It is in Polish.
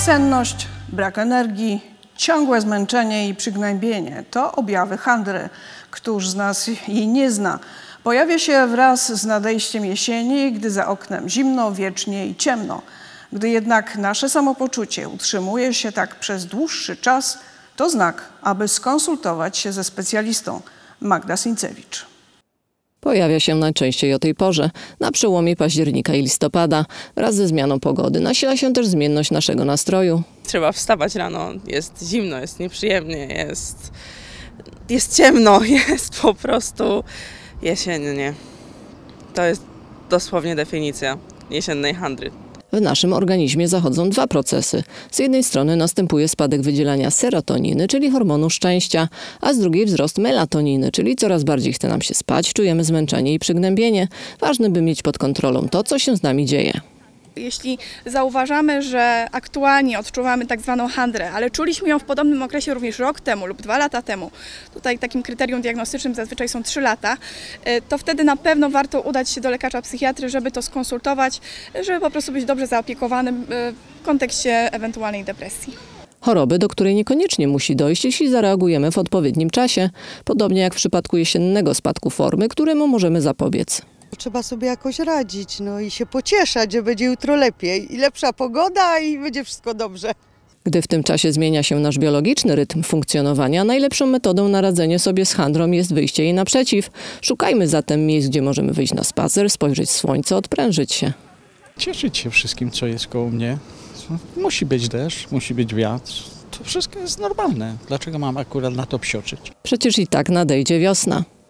Senność, brak energii, ciągłe zmęczenie i przygnębienie to objawy handry. Któż z nas jej nie zna? Pojawia się wraz z nadejściem jesieni, gdy za oknem zimno, wiecznie i ciemno. Gdy jednak nasze samopoczucie utrzymuje się tak przez dłuższy czas, to znak, aby skonsultować się ze specjalistą. Magda Sincewicz. Pojawia się najczęściej o tej porze, na przełomie października i listopada. Wraz ze zmianą pogody nasila się też zmienność naszego nastroju. Trzeba wstawać rano, jest zimno, jest nieprzyjemnie, jest ciemno, jest po prostu jesiennie. To jest dosłownie definicja jesiennej handry. W naszym organizmie zachodzą dwa procesy. Z jednej strony następuje spadek wydzielania serotoniny, czyli hormonu szczęścia, a z drugiej wzrost melatoniny, czyli coraz bardziej chce nam się spać, czujemy zmęczenie i przygnębienie. Ważne, by mieć pod kontrolą to, co się z nami dzieje. Jeśli zauważamy, że aktualnie odczuwamy tak zwaną handrę, ale czuliśmy ją w podobnym okresie również rok temu lub 2 lata temu, tutaj takim kryterium diagnostycznym zazwyczaj są 3 lata, to wtedy na pewno warto udać się do lekarza psychiatry, żeby to skonsultować, żeby po prostu być dobrze zaopiekowanym w kontekście ewentualnej depresji. Choroby, do której niekoniecznie musi dojść, jeśli zareagujemy w odpowiednim czasie, podobnie jak w przypadku jesiennego spadku formy, któremu możemy zapobiec. Trzeba sobie jakoś radzić, no i się pocieszać, że będzie jutro lepiej i lepsza pogoda i będzie wszystko dobrze. Gdy w tym czasie zmienia się nasz biologiczny rytm funkcjonowania, najlepszą metodą na radzenie sobie z handrą jest wyjście jej naprzeciw. Szukajmy zatem miejsc, gdzie możemy wyjść na spacer, spojrzeć w słońce, odprężyć się. Cieszyć się wszystkim, co jest koło mnie. Musi być deszcz, musi być wiatr. To wszystko jest normalne. Dlaczego mam akurat na to psioczyć? Przecież i tak nadejdzie wiosna.